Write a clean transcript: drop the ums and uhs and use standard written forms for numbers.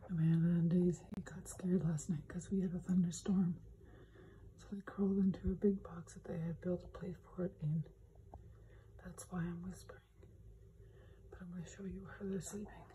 Amanda and Daisy got scared last night because we had a thunderstorm. So they crawled into a big box that they had built a place for it in. That's why I'm whispering. But I'm going to show you where they're sleeping.